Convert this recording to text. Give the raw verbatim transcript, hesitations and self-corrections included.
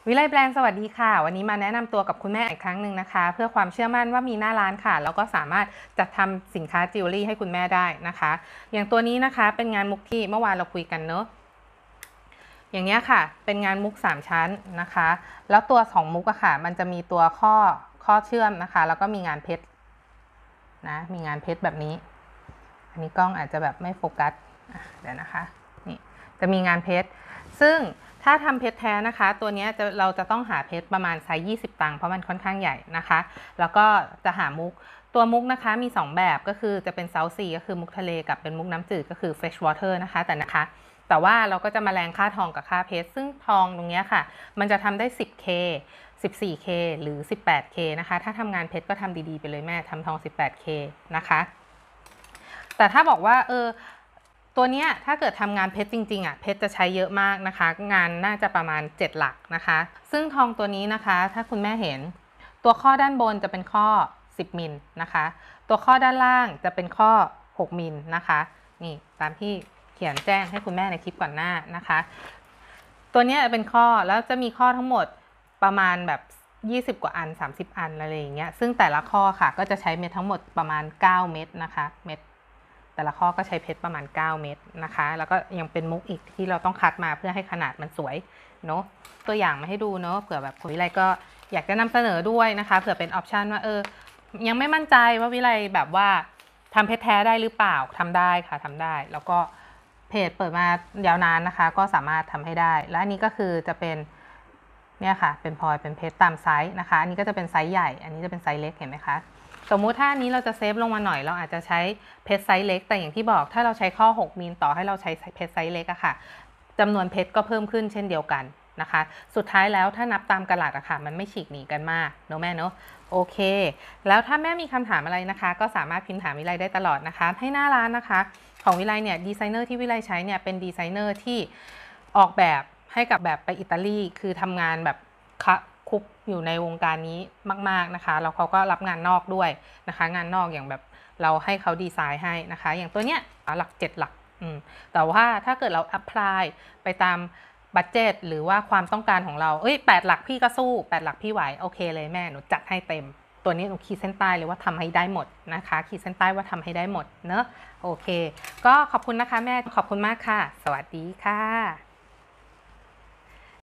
วิไลแบรนด์สวัสดีค่ะวันนี้มาแนะนำตัวกับคุณแม่อีกครั้งหนึ่งนะคะเพื่อความเชื่อมั่นว่ามีหน้าร้านค่ะแล้วก็สามารถจัดทำสินค้าจิวเวลรี่ให้คุณแม่ได้นะคะอย่างตัวนี้นะคะเป็นงานมุกที่เมื่อวานเราคุยกันเนอะอย่างนี้ค่ะเป็นงานมุกสามชั้นนะคะแล้วตัวสองมุกอะค่ะมันจะมีตัวข้อข้อเชื่อมนะคะแล้วก็มีงานเพชรนะมีงานเพชรแบบนี้อันนี้กล้องอาจจะแบบไม่โฟกัสเดี๋ยวนะคะนี่จะมีงานเพชรซึ่งถ้าทำเพชรแท้นะคะตัวนี้จะเราจะต้องหาเพชรประมาณไซส์ยี่สิบตังค์เพราะมันค่อนข้างใหญ่นะคะแล้วก็จะหามุกตัวมุกนะคะมีสองแบบก็คือจะเป็นเซาซีก็คือมุกทะเลกับเป็นมุกน้ำจืดก็คือ fresh water นะคะแต่นะคะแต่ว่าเราก็จะมาแรงค่าทองกับค่าเพชรซึ่งทองตรงนี้ค่ะมันจะทำได้ สิบเค สิบสี่เค หรือ สิบแปดเค นะคะถ้าทำงานเพชรก็ทำดีๆไปเลยแม่ทำทอง สิบแปดเค นะคะแต่ถ้าบอกว่าเออตัวเนี้ยถ้าเกิดทำงานเพชรจริงๆอ่ะเพชรจะใช้เยอะมากนะคะงานน่าจะประมาณเจ็ดหลักนะคะซึ่งทองตัวนี้นะคะถ้าคุณแม่เห็นตัวข้อด้านบนจะเป็นข้อสิบมิลนะคะตัวข้อด้านล่างจะเป็นข้อหกมิลนะคะนี่ตามที่เขียนแจ้งให้คุณแม่ในคลิปก่อนหน้านะคะตัวนี้เป็นข้อแล้วจะมีข้อทั้งหมดประมาณแบบยี่สิบกว่าอันสามสิบอันอะไรอย่างเงี้ยซึ่งแต่ละข้อค่ะก็จะใช้เม็ดทั้งหมดประมาณเก้าเม็ดนะคะเม็ดแต่ละข้อก็ใช้เพชรประมาณเก้าเม็ดนะคะแล้วก็ยังเป็นมุกอีกที่เราต้องคัดมาเพื่อให้ขนาดมันสวยเนาะตัวอย่างมาให้ดูเนาะเผื่อแบบวิไลก็อยากจะนำเสนอด้วยนะคะเผื่อเป็นออปชันว่าเออยังไม่มั่นใจว่าวิไลแบบว่าทำเพชรแท้ได้หรือเปล่าทำได้ค่ะทำได้แล้วก็เพจเปิดมายาวนานนะคะก็สามารถทำให้ได้และอันนี้ก็คือจะเป็นเนี่ยค่ะเป็นพลอยเป็นเพชรตามไซส์นะคะอันนี้ก็จะเป็นไซส์ใหญ่อันนี้จะเป็นไซส์เล็กเห็นไหมคะสมมุติถ้านี้เราจะเซฟลงมาหน่อยเราอาจจะใช้เพชรไซส์เล็กแต่อย่างที่บอกถ้าเราใช้ข้อหกมิลต่อให้เราใช้เพชรไซส์เล็กอะค่ะจำนวนเพชรก็เพิ่มขึ้นเช่นเดียวกันนะคะสุดท้ายแล้วถ้านับตามกะลัดอะค่ะมันไม่ฉีกหนีกันมากเนอะแม่เนอะโอเคแล้วถ้าแม่มีคำถามอะไรนะคะก็สามารถพิมพ์ถามวิไลได้ตลอดนะคะให้หน้าร้านนะคะของวิไลเนี่ยดีไซเนอร์ที่วิไลใช้เนี่ยเป็นดีไซเนอร์ที่ออกแบบให้กับแบบไปอิตาลีคือทำงานแบบคุกอยู่ในวงการนี้มากๆนะคะแล้วเขาก็รับงานนอกด้วยนะคะงานนอกอย่างแบบเราให้เขาดีไซน์ให้นะคะอย่างตัวเนี้ยหลักเจ็ดหลักอืมแต่ว่าถ้าเกิดเราอัพพลายไปตามบัดเจ็ตหรือว่าความต้องการของเราเอ้ยแปดหลักพี่ก็สู้แปดหลักพี่ไหวโอเคเลยแม่หนูจัดให้เต็มตัวนี้หนูขีดเส้นใต้เลยว่าทำให้ได้หมดนะคะขีดเส้นใต้ว่าทำให้ได้หมดเนอะโอเคก็ขอบคุณนะคะแม่ขอบคุณมากค่ะสวัสดีค่ะ